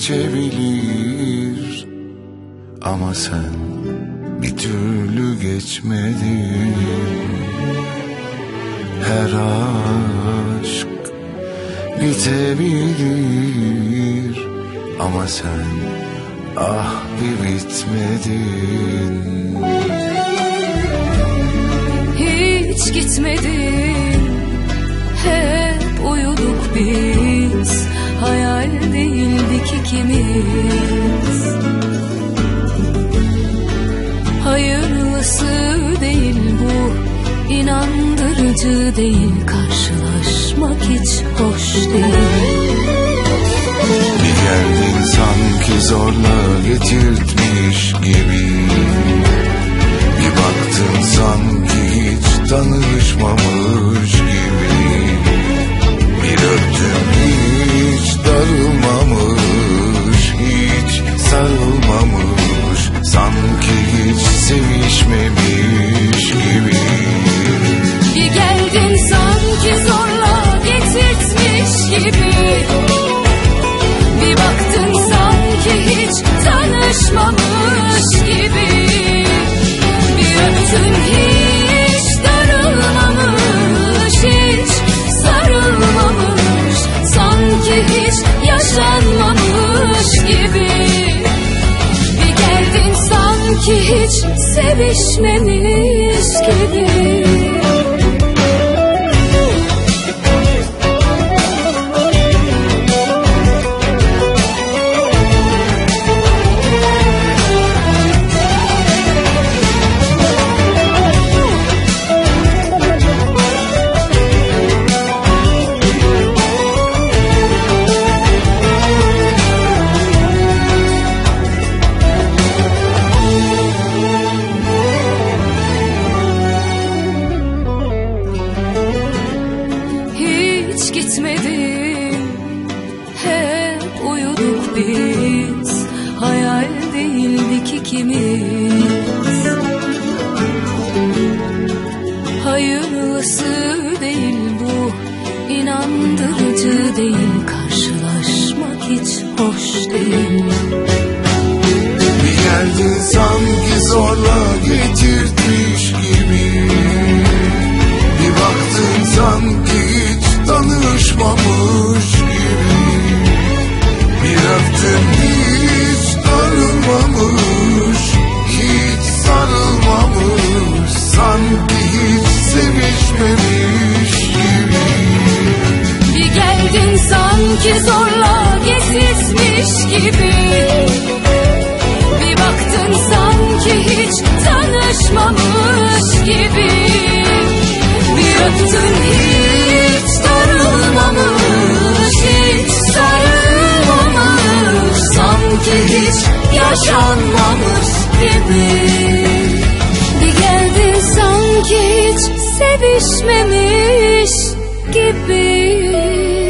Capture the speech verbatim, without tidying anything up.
geçebilir ama sen bir türlü geçmedin. Her aşk bitebilir ama sen ah bir bitmedin. Hiç gitmedin, hep uyuduk biz, hayal değildik ikimiz. Hayırlısı değil bu, inandırıcı değil, karşılaşmak hiç hoş değil. Bir geldin sanki zorla getirtmiş gibi, bir baktın sanki hiç tanışmamış gibi, bir öptün hiç darılmamış, hiç sarılmamış, sanki hiç sevişmemiş gibi. Bir geldin sanki zorla getirtmiş gibi, bir baktın sanki hiç tanışmamış gibi, bir öptün hiç darılmamış, hiç sarılmamış, sanki hiç yaşanmamış gibi. Bir geldin sanki hiç sevişmemiş gibi. Hiç gitmedin, hep uyuduk biz, hayal değildik ikimiz. Hayırlısı değil bu, inandırıcı değil, karşılaşmak hiç hoş değil. Bir geldin sanki zorla getirtmiş gibi, bir baktın sanki hiç tanışmamış gibi, bir öptün hiç darılmamış, hiç sarılmamış, sanki hiç sevişmemiş gibi. Bir geldin sanki zorla getirtmiş gibi, bir baktın sanki hiç tanışmamış gibi, bir öptün hiç darılmamış, hiç sarılmamış, sanki hiç yaşanmamış gibi. Bir geldin sanki hiç sevişmemiş gibi.